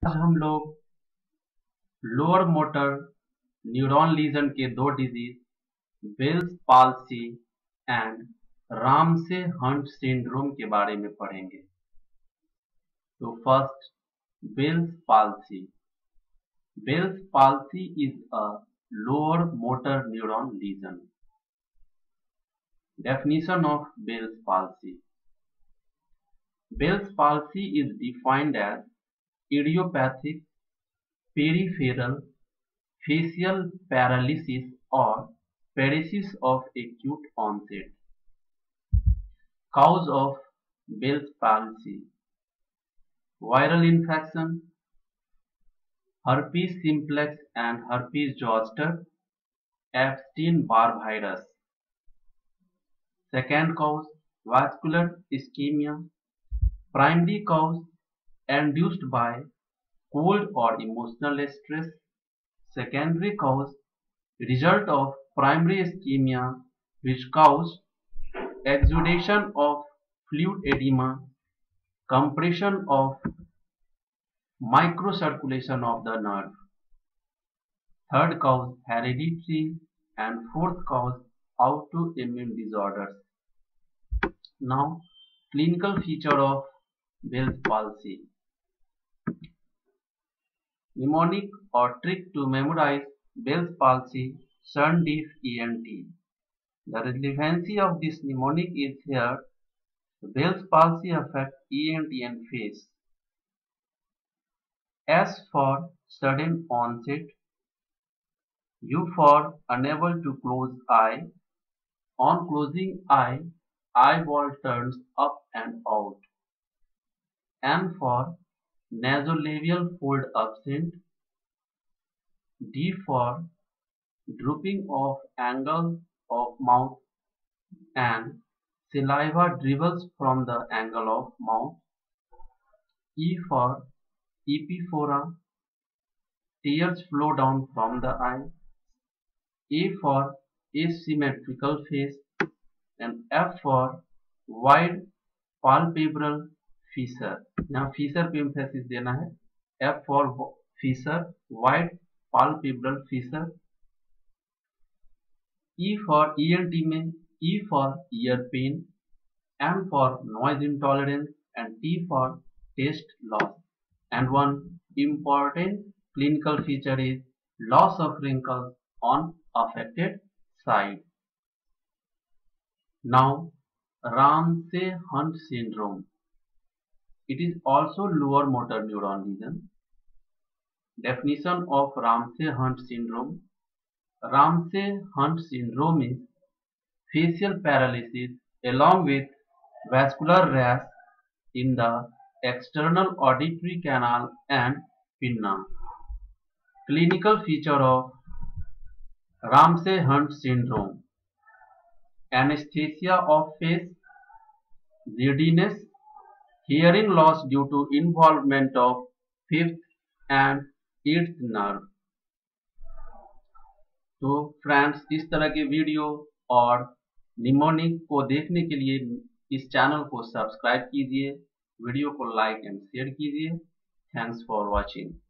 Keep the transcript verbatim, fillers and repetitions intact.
आज हम लोग लोअर मोटर न्यूरॉन लीजन के दो disease Bell's palsy and Ramsay Hunt syndrome के बारे में पढ़ेंगे। तो first, Bell's palsy. Bell's palsy is a lower motor neuron lesion. Definition of Bell's palsy. Bell's palsy is defined as idiopathic peripheral facial paralysis or paresis of acute onset. Cause of Bell's palsy: viral infection, herpes simplex and herpes zoster, Epstein-Barr virus. Second cause, vascular ischemia. Primary cause, induced by cold or emotional stress. Secondary cause, result of primary ischemia which cause exudation of fluid edema, compression of microcirculation of the nerve. Third cause, hereditary, and fourth cause, autoimmune disorders. Now, clinical feature of Bell's palsy. Mnemonic or trick to memorize Bell's palsy, Sun Deaf E N T. The relevancy of this mnemonic is here. Bell's palsy affects E N T and face. S for sudden onset. U for unable to close eye. On closing eye, eyeball turns up and out. N for nasolabial fold absent. D for drooping of angle of mouth and saliva dribbles from the angle of mouth. E for epiphora, tears flow down from the eye. A for asymmetrical face, and F for wide palpebral fissure. यहाँ fissure पे emphasis देना है. F for fissure, wide palpebral fissure. E for E N T में E for ear pain, M for noise intolerance, and T for taste loss. And one important clinical feature is loss of wrinkles on affected side. Now, Ram-say Hunt syndrome. It is also lower motor neuron lesion. Definition of Ram-say Hunt syndrome. Ram-say Hunt syndrome is facial paralysis along with vascular rash in the external auditory canal and pinna. Clinical feature of Ram-say Hunt syndrome: anesthesia of face, giddiness, hearing loss due to involvement of fifth and eighth nerve. तो friends, इस तरह के video और mnemonic को देखने के लिए इस चैनल को सब्सक्राइब कीजिए, वीडियो को लाइक एंड शेयर कीजिए। Thanks for watching.